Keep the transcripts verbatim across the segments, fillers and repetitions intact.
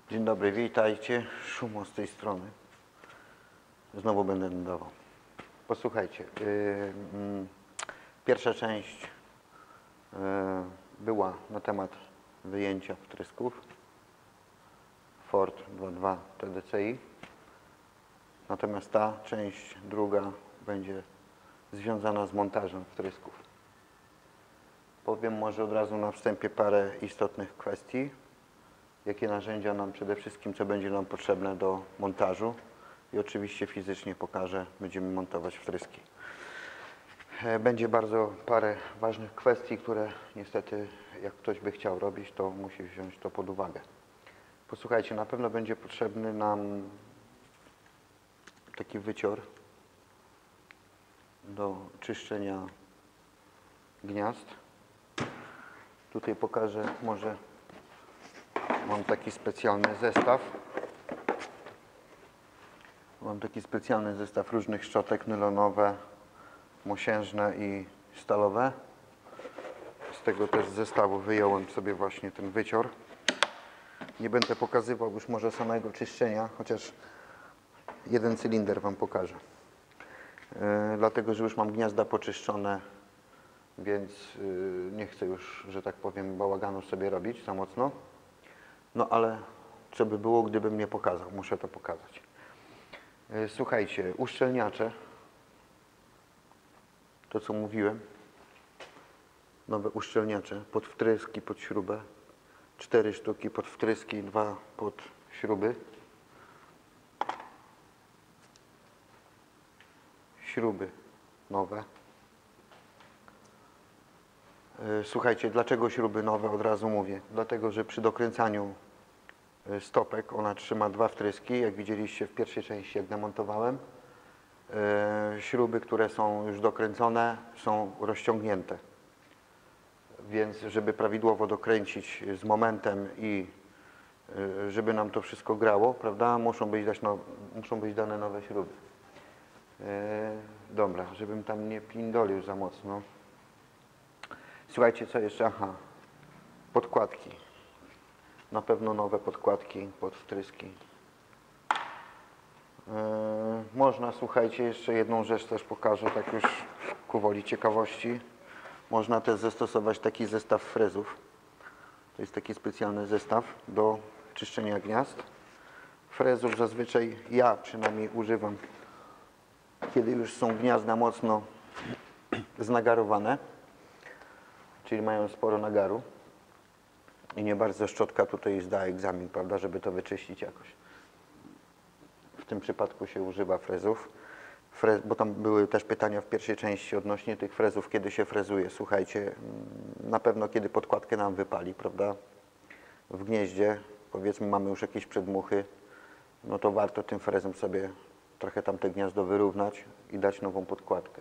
Dzień dobry, witajcie. Szumo z tej strony. Znowu będę nadawał. Posłuchajcie, yy, yy, pierwsza część yy, była na temat wyjęcia wtrysków Ford dwa dwa T D C I. Natomiast ta część druga będzie związana z montażem wtrysków. Powiem może od razu na wstępie parę istotnych kwestii. Jakie narzędzia nam przede wszystkim, co będzie nam potrzebne do montażu i oczywiście fizycznie pokażę, będziemy montować wtryski. Będzie bardzo parę ważnych kwestii, które niestety jak ktoś by chciał robić, to musi wziąć to pod uwagę. Posłuchajcie, na pewno będzie potrzebny nam taki wycior do czyszczenia gniazd. Tutaj pokażę może. Mam taki specjalny zestaw. Mam taki specjalny zestaw różnych szczotek nylonowe, mosiężne i stalowe. Z tego też zestawu wyjąłem sobie właśnie ten wycior. Nie będę pokazywał już może samego czyszczenia, chociaż jeden cylinder Wam pokażę. Yy, dlatego, że już mam gniazda poczyszczone, więc yy, nie chcę już, że tak powiem, bałaganu sobie robić za mocno. No ale co by było, gdybym nie pokazał? Muszę to pokazać. Słuchajcie, uszczelniacze, to co mówiłem, nowe uszczelniacze pod wtryski, pod śrubę, cztery sztuki pod wtryski, dwa pod śruby. Śruby nowe. Słuchajcie, dlaczego śruby nowe? Od razu mówię. Dlatego, że przy dokręcaniu stopek ona trzyma dwa wtryski, jak widzieliście w pierwszej części, jak demontowałem. Śruby, które są już dokręcone, są rozciągnięte. Więc żeby prawidłowo dokręcić z momentem i żeby nam to wszystko grało, prawda, muszą być, dać no, muszą być dane nowe śruby. Dobra, żebym tam nie pindolił za mocno. Słuchajcie, co jeszcze? Aha, podkładki. Na pewno nowe podkładki pod wtryski. Yy, można, słuchajcie, jeszcze jedną rzecz też pokażę, tak już ku woli ciekawości. Można też zastosować taki zestaw frezów. To jest taki specjalny zestaw do czyszczenia gniazd. Frezów zazwyczaj ja przynajmniej używam, kiedy już są gniazda mocno znagarowane, czyli mają sporo nagaru. I nie bardzo szczotka tutaj zda egzamin, prawda, żeby to wyczyścić jakoś. W tym przypadku się używa frezów. Frez, bo tam były też pytania w pierwszej części odnośnie tych frezów, kiedy się frezuje. Słuchajcie, na pewno kiedy podkładkę nam wypali, prawda, w gnieździe, powiedzmy mamy już jakieś przedmuchy, no to warto tym frezem sobie trochę tamte gniazdo wyrównać i dać nową podkładkę.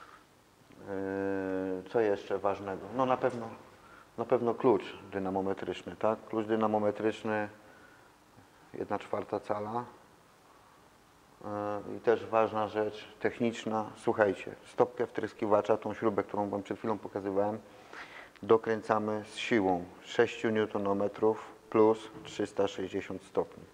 Yy, co jeszcze ważnego? No na pewno Na pewno klucz dynamometryczny, tak? Klucz dynamometryczny, jedna czwarta cala. Yy, I też ważna rzecz techniczna. Słuchajcie, stopkę wtryskiwacza, tą śrubę, którą Wam przed chwilą pokazywałem, dokręcamy z siłą sześć niutonometrów plus trzysta sześćdziesiąt stopni.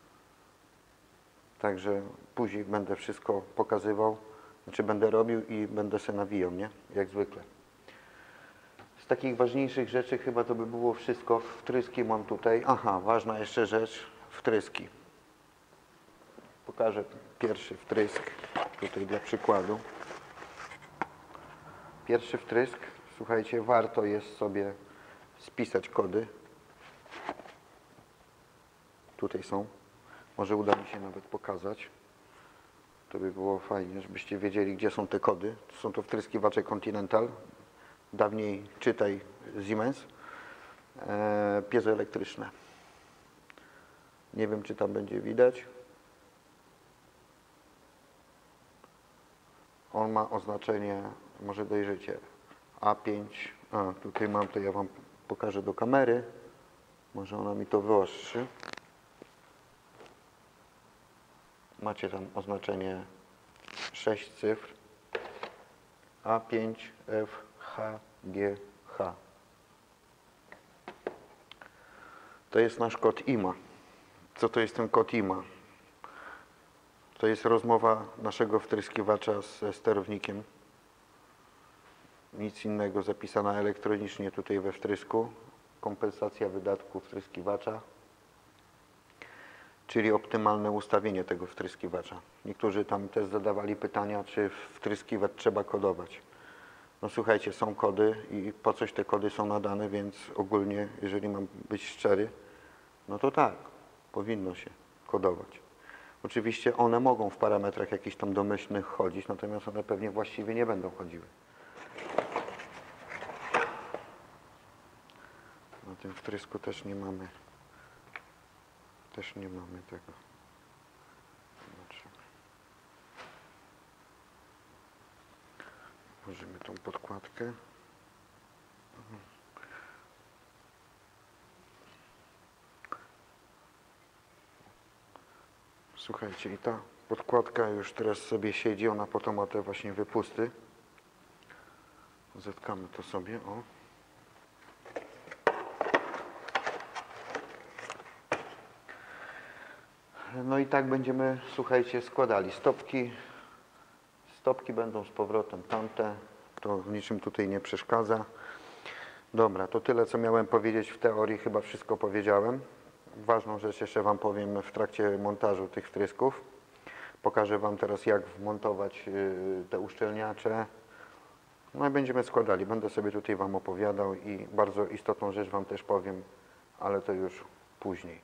Także później będę wszystko pokazywał, znaczy będę robił i będę się nawijał, nie? Jak zwykle. Z takich ważniejszych rzeczy chyba to by było wszystko. Wtryski mam tutaj. Aha, ważna jeszcze rzecz. Wtryski. Pokażę pierwszy wtrysk. Tutaj dla przykładu. Pierwszy wtrysk. Słuchajcie, warto jest sobie spisać kody. Tutaj są. Może uda mi się nawet pokazać. To by było fajnie, żebyście wiedzieli, gdzie są te kody. Są to wtryskiwacze Continental. Dawniej czytaj Siemens, e, piezoelektryczne. Nie wiem, czy tam będzie widać. On ma oznaczenie, może dojrzycie, A pięć. A, tutaj mam, to ja Wam pokażę do kamery. Może ona mi to wyostrzy. Macie tam oznaczenie sześć cyfr. A pięć F H G H. To jest nasz kod I M A. Co to jest ten Kotima? To jest rozmowa naszego wtryskiwacza ze sterownikiem. Nic innego, zapisana elektronicznie tutaj we wtrysku. Kompensacja wydatków wtryskiwacza, czyli optymalne ustawienie tego wtryskiwacza. Niektórzy tam też zadawali pytania, czy wtryskiwacz trzeba kodować. No słuchajcie, są kody i po coś te kody są nadane, więc ogólnie, jeżeli mam być szczery, no to tak, powinno się kodować. Oczywiście one mogą w parametrach jakichś tam domyślnych chodzić, natomiast one pewnie właściwie nie będą chodziły. Na tym wtrysku też nie mamy, też nie mamy tego. Zobaczymy. Włożymy tą podkładkę. Słuchajcie, i ta podkładka już teraz sobie siedzi, ona potem ma te właśnie wypusty. Zetkamy to sobie, o. No i tak będziemy, słuchajcie, składali stopki. Stopki będą z powrotem tamte, to w niczym tutaj nie przeszkadza. Dobra, to tyle, co miałem powiedzieć w teorii, chyba wszystko powiedziałem. Ważną rzecz jeszcze Wam powiem w trakcie montażu tych wtrysków. Pokażę Wam teraz, jak wmontować te uszczelniacze. No i będziemy składali. Będę sobie tutaj Wam opowiadał i bardzo istotną rzecz Wam też powiem, ale to już później.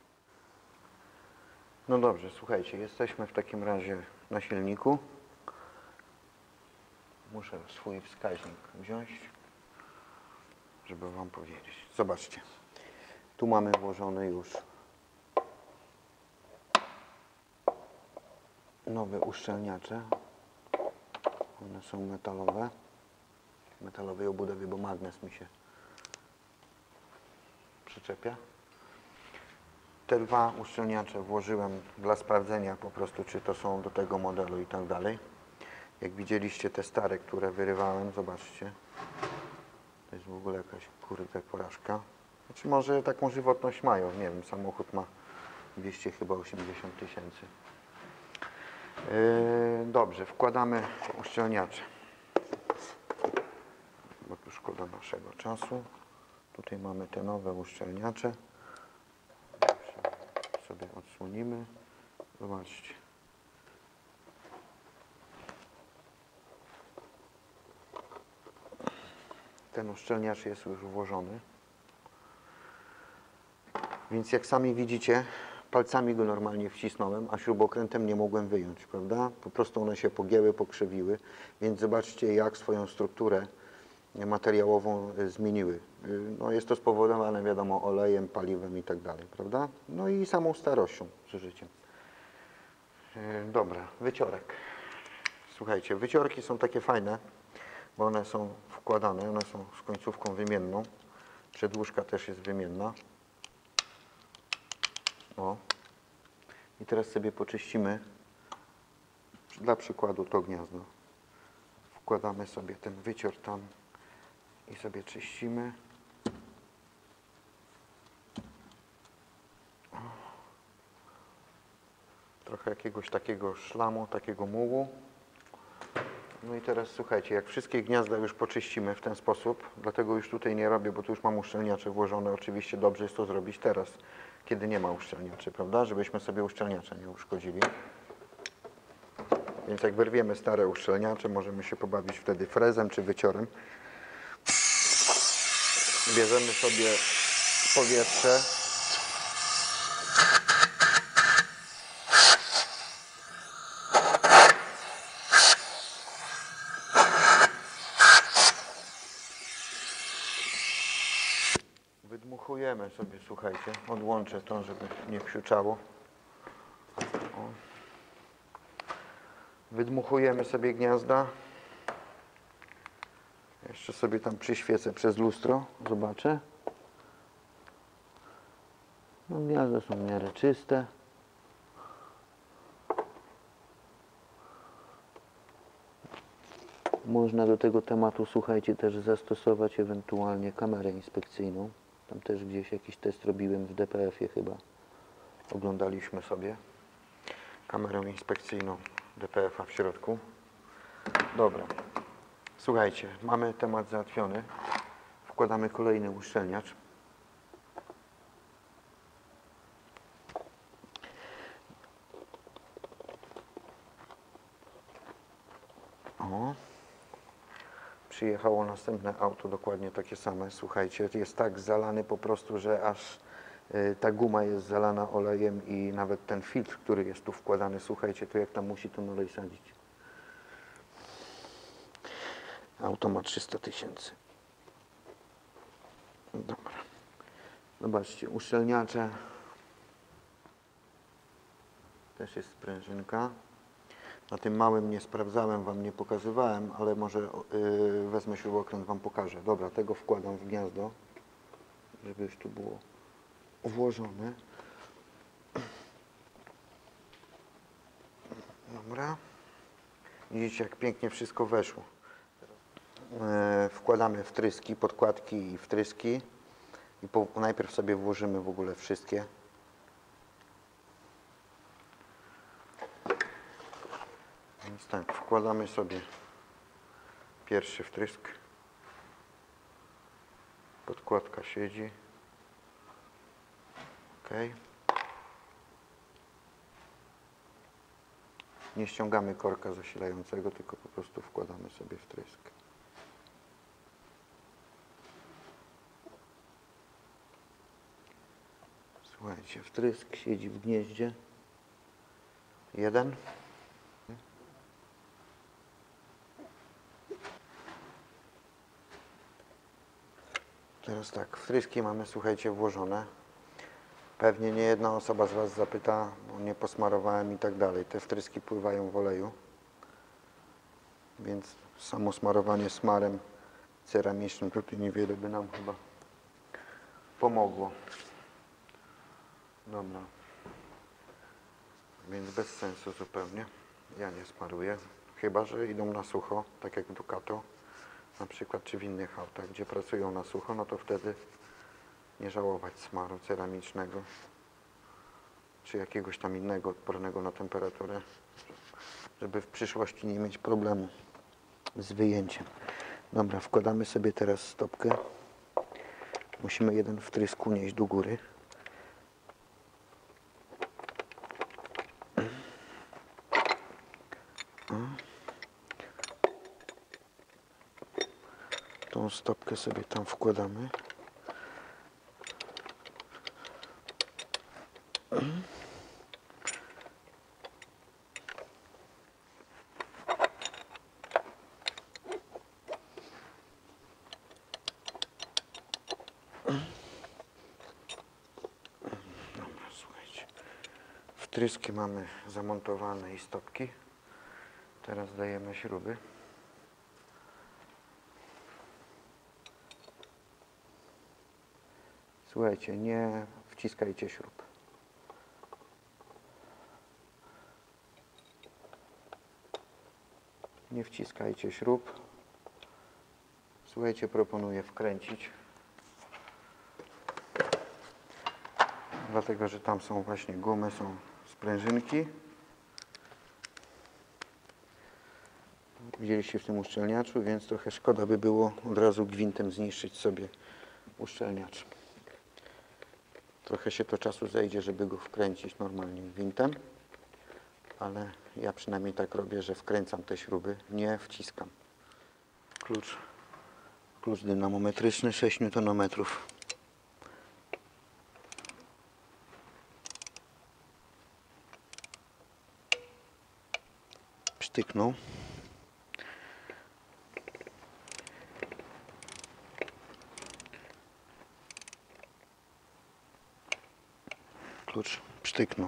No dobrze, słuchajcie, jesteśmy w takim razie na silniku. Muszę swój wskaźnik wziąć, żeby Wam powiedzieć. Zobaczcie, tu mamy włożone już nowe uszczelniacze. One są metalowe, metalowej obudowy, bo magnes mi się przyczepia. Te dwa uszczelniacze włożyłem dla sprawdzenia po prostu, czy to są do tego modelu i tak dalej. Jak widzieliście te stare, które wyrywałem, zobaczcie. To jest w ogóle jakaś, kurde, porażka. Znaczy może taką żywotność mają, nie wiem, samochód ma dwieście chyba osiemdziesiąt tysięcy. Yy, dobrze, wkładamy uszczelniacze. Bo tu szkoda naszego czasu. Tutaj mamy te nowe uszczelniacze. Sobie odsłonimy. Zobaczcie. Ten uszczelniacz jest już włożony. Więc jak sami widzicie, palcami go normalnie wcisnąłem, a śrubokrętem nie mogłem wyjąć, prawda? Po prostu one się pogięły, pokrzywiły, więc zobaczcie, jak swoją strukturę materiałową zmieniły. No jest to spowodowane, wiadomo, olejem, paliwem i tak dalej, prawda? No i samą starością, zużyciem. Dobra, wyciorek. Słuchajcie, wyciorki są takie fajne, bo one są wkładane, one są z końcówką wymienną. Przedłużka też jest wymienna. O. I teraz sobie poczyścimy, dla przykładu, to gniazdo. Wkładamy sobie ten wycior tam i sobie czyścimy. Trochę jakiegoś takiego szlamu, takiego mułu. No i teraz słuchajcie, jak wszystkie gniazda już poczyścimy w ten sposób, dlatego już tutaj nie robię, bo tu już mam uszczelniacze włożone. Oczywiście dobrze jest to zrobić teraz, kiedy nie ma uszczelniaczy, prawda? Żebyśmy sobie uszczelniacza nie uszkodzili. Więc jak wyrwiemy stare uszczelniacze, możemy się pobawić wtedy frezem czy wyciorem. Bierzemy sobie powietrze. Wydmuchujemy sobie, słuchajcie, odłączę to, żeby nie krzyczało. O. Wydmuchujemy sobie gniazda. Jeszcze sobie tam przyświecę przez lustro, zobaczę. No, gniazda są w miarę czyste. Można do tego tematu, słuchajcie, też zastosować ewentualnie kamerę inspekcyjną. Tam też gdzieś jakiś test robiłem w D P F-ie chyba. oglądaliśmy sobie kamerą inspekcyjną D P F-a w środku. Dobra, słuchajcie, mamy temat załatwiony. Wkładamy kolejny uszczelniacz. O. Przyjechało następne auto, dokładnie takie same. Słuchajcie, jest tak zalany po prostu, że aż y, ta guma jest zalana olejem i nawet ten filtr, który jest tu wkładany, słuchajcie, to jak tam musi ten olej sadzić. Auto ma trzysta tysięcy. Dobra. Zobaczcie, uszczelniacze. Też jest sprężynka. Na tym małym nie sprawdzałem, Wam nie pokazywałem, ale może yy, wezmę śrubokręt, Wam pokażę. Dobra, tego wkładam w gniazdo, żeby już tu było włożone. Dobra. Widzicie, jak pięknie wszystko weszło. Yy, wkładamy wtryski, podkładki i wtryski. I po, najpierw sobie włożymy w ogóle wszystkie. Więc tak, wkładamy sobie pierwszy wtrysk. Podkładka siedzi. Ok. Nie ściągamy korka zasilającego, tylko po prostu wkładamy sobie wtrysk. Słuchajcie, wtrysk siedzi w gnieździe. Jeden. Teraz tak, wtryski mamy, słuchajcie, włożone. Pewnie nie jedna osoba z Was zapyta, bo nie posmarowałem i tak dalej. Te wtryski pływają w oleju, więc samo smarowanie smarem ceramicznym tutaj niewiele by nam chyba pomogło. Dobra. Więc bez sensu zupełnie. Ja nie smaruję, chyba że idą na sucho, tak jak w Ducato na przykład, czy w innych autach, gdzie pracują na sucho, no to wtedy nie żałować smaru ceramicznego, czy jakiegoś tam innego odpornego na temperaturę, żeby w przyszłości nie mieć problemu z wyjęciem. Dobra, wkładamy sobie teraz stopkę. Musimy jeden wtrysk unieść do góry. Tą stopkę sobie tam wkładamy. Dobra, słuchajcie. Wtryski mamy zamontowane i stopki. Teraz dajemy śruby. Słuchajcie, nie wciskajcie śrub. Nie wciskajcie śrub. Słuchajcie, proponuję wkręcić. Dlatego, że tam są właśnie gumy, są sprężynki. Widzieliście w tym uszczelniaczu, więc trochę szkoda by było od razu gwintem zniszczyć sobie uszczelniacz. Trochę się to czasu zejdzie, żeby go wkręcić normalnie gwintem, ale ja przynajmniej tak robię, że wkręcam te śruby, nie wciskam. Klucz, klucz dynamometryczny sześć niutonometrów. Psztyknął. Klucz psztyknął.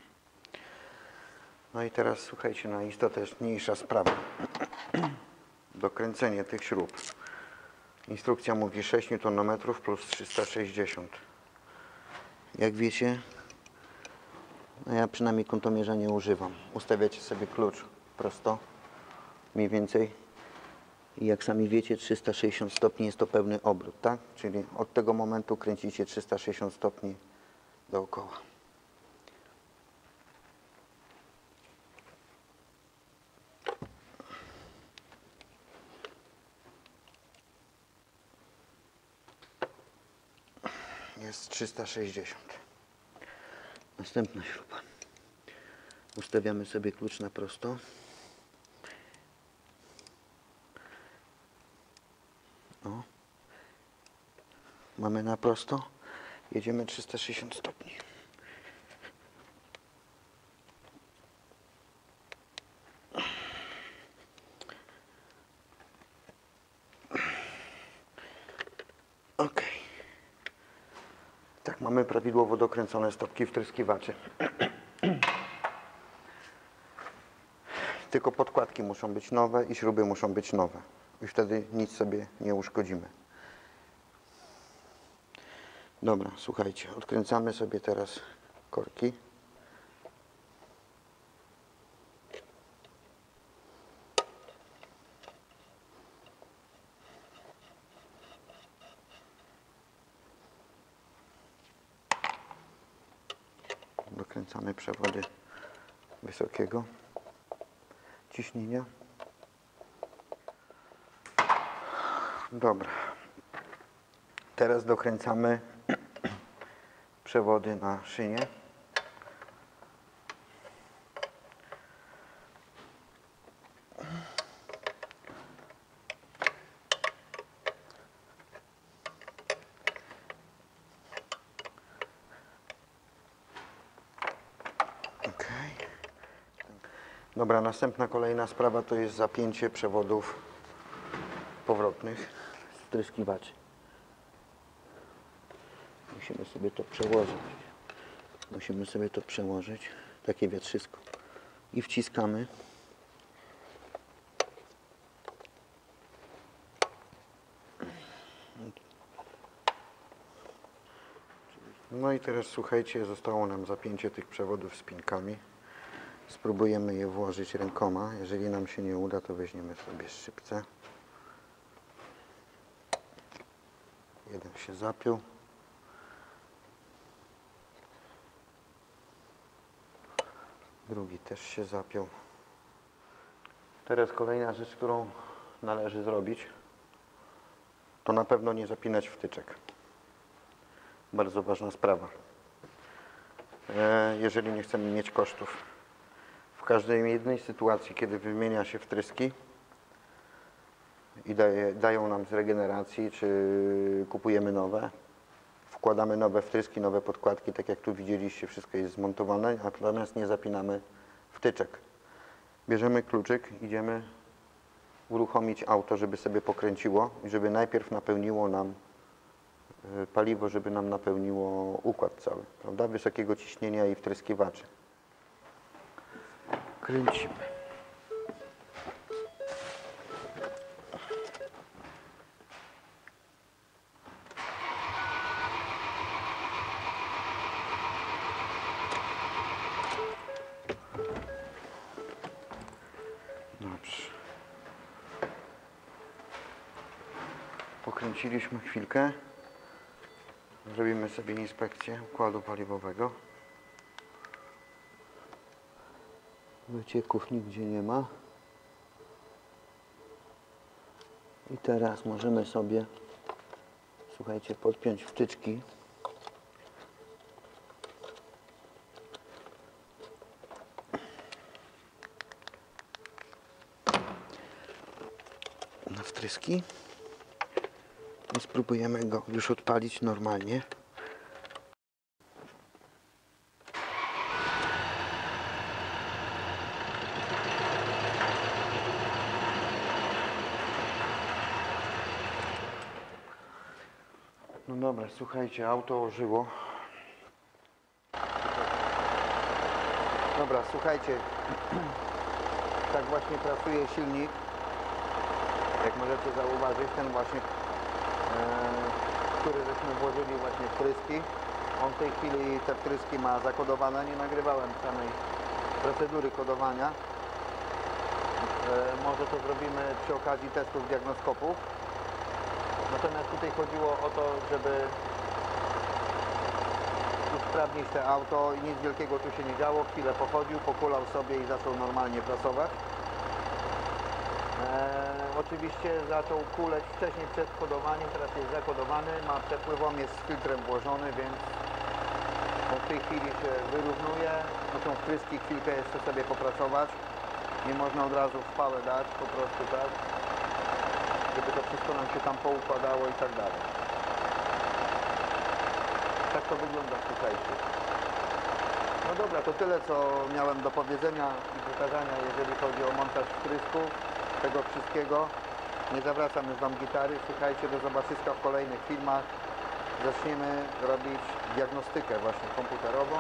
No i teraz słuchajcie, najistotniejsza sprawa. Dokręcenie tych śrub. Instrukcja mówi sześć niutonometrów plus trzysta sześćdziesiąt. Jak wiecie, no ja przynajmniej kątomierza nie używam. Ustawiacie sobie klucz prosto, mniej więcej. I jak sami wiecie, trzysta sześćdziesiąt stopni jest to pełny obrót, tak? Czyli od tego momentu kręcicie trzysta sześćdziesiąt stopni dookoła. jest trzysta sześćdziesiąt. Następna śruba. Ustawiamy sobie klucz na prosto. O. Mamy na prosto. Jedziemy trzysta sześćdziesiąt stopni. Ok. Tak, mamy prawidłowo dokręcone stopki wtryskiwaczy. Tylko podkładki muszą być nowe i śruby muszą być nowe. I wtedy nic sobie nie uszkodzimy. Dobra, słuchajcie, odkręcamy sobie teraz korki. Dokręcamy przewody wysokiego ciśnienia. Dobra. Teraz dokręcamy przewody na szynie. Ok. Dobra, następna kolejna sprawa to jest zapięcie przewodów powrotnych z wtryskiwaczy. Musimy sobie to przełożyć. Musimy sobie to przełożyć. Takie wietrzysko. I wciskamy. No i teraz słuchajcie, zostało nam zapięcie tych przewodów z pinkami. Spróbujemy je włożyć rękoma. Jeżeli nam się nie uda, to weźmiemy sobie szczypce. Jeden się zapiął. Drugi też się zapiął. Teraz kolejna rzecz, którą należy zrobić, to na pewno nie zapinać wtyczek. Bardzo ważna sprawa. Jeżeli nie chcemy mieć kosztów. W każdej jednej sytuacji, kiedy wymienia się wtryski i daje, dają nam z regeneracji, czy kupujemy nowe, wkładamy nowe wtryski, nowe podkładki, tak jak tu widzieliście, wszystko jest zmontowane, natomiast nie zapinamy wtyczek. Bierzemy kluczyk, idziemy uruchomić auto, żeby sobie pokręciło i żeby najpierw napełniło nam paliwo, żeby nam napełniło układ cały, prawda? Wysokiego ciśnienia i wtryskiwaczy. Kręcimy. Dobrze. Pokręciliśmy chwilkę. Zrobimy sobie inspekcję układu paliwowego. Wycieków nigdzie nie ma. I teraz możemy sobie, słuchajcie, podpiąć wtyczki. Na wtryski. I spróbujemy go już odpalić normalnie. No dobra, słuchajcie, auto ożyło. Dobra, słuchajcie, tak właśnie pracuje silnik. Jak możecie zauważyć, ten właśnie, e, który żeśmy włożyli właśnie wtryski. On w tej chwili te wtryski ma zakodowane. Nie nagrywałem samej procedury kodowania. E, może to zrobimy przy okazji testów diagnoskopów. Natomiast tutaj chodziło o to, żeby usprawnić te auto i nic wielkiego tu się nie działo. Chwilę pochodził, pokulał sobie i zaczął normalnie pracować. Eee, oczywiście zaczął kuleć wcześniej przed kodowaniem, teraz jest zakodowany, ma przepływom, jest z filtrem włożony, więc on w tej chwili się wyrównuje. Muszą wtryski chwilkę jeszcze sobie popracować. Nie można od razu w pałę dać, po prostu tak, żeby to wszystko nam się tam poukładało i tak dalej. Tak to wygląda, słuchajcie. No dobra, to tyle, co miałem do powiedzenia i pokazania, jeżeli chodzi o montaż wtrysków, tego wszystkiego. Nie zawracam już Wam gitary. Słuchajcie, do zobaczyska w kolejnych filmach. Zaczniemy robić diagnostykę właśnie komputerową.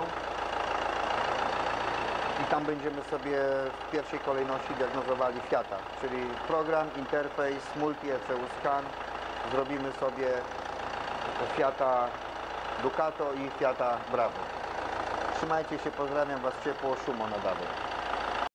I tam będziemy sobie w pierwszej kolejności diagnozowali Fiata, czyli program, interfejs, multi-E C U scan. Zrobimy sobie Fiata Ducato i Fiata Bravo. Trzymajcie się, pozdrawiam Was ciepło, Szumo nadawał.